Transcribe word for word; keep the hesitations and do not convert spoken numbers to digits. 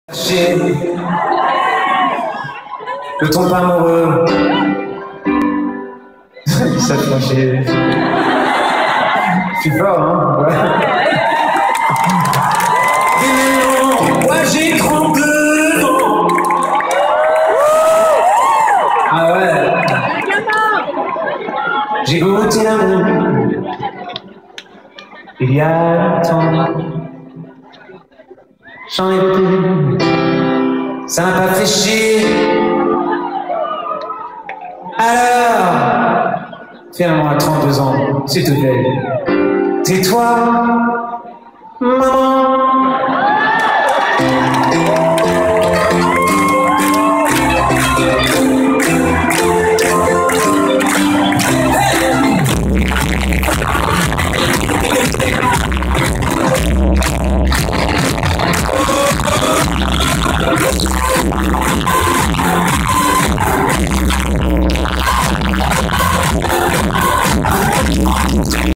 J'ai le ton pas amoureux. Ça fait chier. Je suis fort, hein? Ouais. Moi j'ai trempé le vent. Ah ouais. J'ai goûté l'amour. Il y a longtemps. J'en ai goûté. Ça m'a pas fait chier. Alors, finalement à trente-deux ans, s'il te plaît, tais-toi, maman.